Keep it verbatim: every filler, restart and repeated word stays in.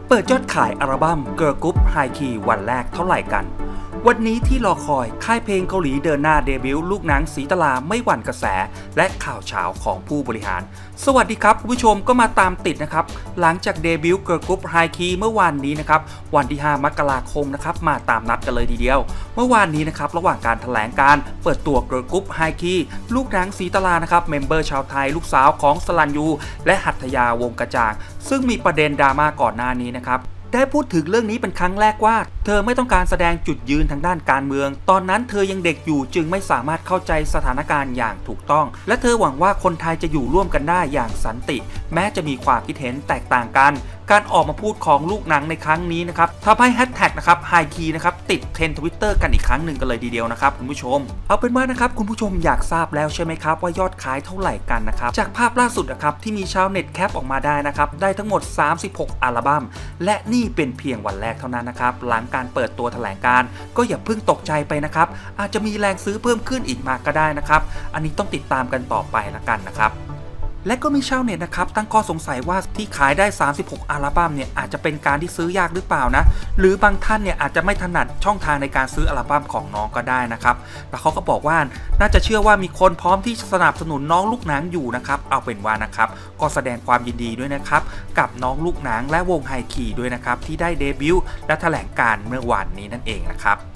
เปิดยอดขายอัลบั้ม Girl Group High Key วันแรกเท่าไหร่กันวันนี้ที่รอคอยค่ายเพลงเกาหลีเดินหน้าเดบิวต์ลูกหนังสีตลาไม่หวั่นกระแสและข่าวเช้าของผู้บริหารสวัสดีครับคุณผู้ชมก็มาตามติดนะครับหลังจากเดบิวต์ Girl Group High Key เมื่อวานนี้นะครับวันที่ห้ามกราคมนะครับมาตามนัดกันเลยทีเดียวเมื่อวานนี้นะครับระหว่างการแถลงการเปิดตัว Girl Group High Key ลูกหนังสีตลานะครับเมมเบอร์ชาวไทยลูกสาวของสลันยูและหัตถยาวงกระจ่างซึ่งมีประเด็นดราม่าก่อนหน้านี้นะครับได้พูดถึงเรื่องนี้เป็นครั้งแรกว่าเธอไม่ต้องการแสดงจุดยืนทางด้านการเมืองตอนนั้นเธอยังเด็กอยู่จึงไม่สามารถเข้าใจสถานการณ์อย่างถูกต้องและเธอหวังว่าคนไทยจะอยู่ร่วมกันได้อย่างสันติแม้จะมีความคิดเห็นแตกต่างกันการออกมาพูดของลูกหนังในครั้งนี้นะครับทำให้แฮชแท็กนะครับไฮคีนะครับติดเทรนด์ทวิตเตอร์กันอีกครั้งหนึ่งกันเลยทีเดียวนะครับคุณผู้ชมเอาเป็นว่านะครับคุณผู้ชมอยากทราบแล้วใช่ไหมครับว่ายอดขายเท่าไหร่กันนะครับจากภาพล่าสุดนะครับที่มีชาวเน็ตแคปออกมาได้นะครับได้ทั้งหมดสามสิบหกอัลบั้มและนี่เป็นเพียงวันแรกเท่านั้นนะครับหลังการเปิดตัวแถลงการก็อย่าเพิ่งตกใจไปนะครับอาจจะมีแรงซื้อเพิ่มขึ้นอีกมากก็ได้นะครับอันนี้ต้องติดตามกันต่อไปละกันนะครับและก็มีชาวเน็ตนะครับตั้งข้อสงสัยว่าที่ขายได้สามสิบหกอัลบั้มเนี่ยอาจจะเป็นการที่ซื้อยากหรือเปล่านะหรือบางท่านเนี่ยอาจจะไม่ถนัดช่องทางในการซื้ออัลบั้มของน้องก็ได้นะครับแล้วเขาก็บอกว่าน่าจะเชื่อว่ามีคนพร้อมที่สนับสนุนน้องลูกหนังอยู่นะครับเอาเป็นว่านะครับก็แสดงความยินดีด้วยนะครับกับน้องลูกหนังและวงไฮคีด้วยนะครับที่ได้เดบิวต์และแถลงการเมื่อวานนี้นั่นเองนะครับ